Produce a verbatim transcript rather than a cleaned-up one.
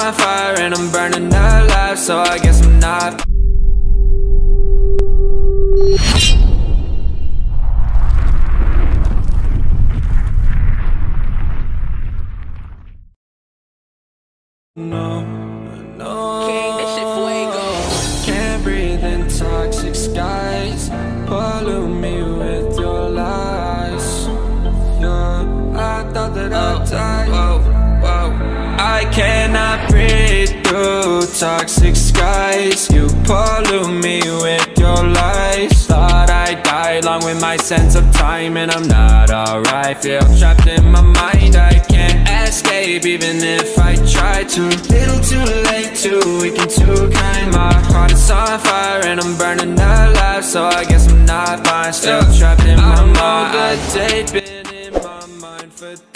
on fire and I'm burning alive, so I guess I'm not. No, no, King, that shit fuego. Can't breathe in toxic skies. Pollute me with your lies. Yeah, I thought that I'd die. Whoa, whoa. I cannot breathe through toxic skies. You pollute me with your lies. Thought I'd die along with my sense of time, and I'm not alright. Feel trapped in my mind, I can't escape even if I try to. Little too late, too weak and too kind. My heart is on fire and I'm burning alive, so I guess I'm not fine. Still trapped in my mind. I'm all the day, been in my mind for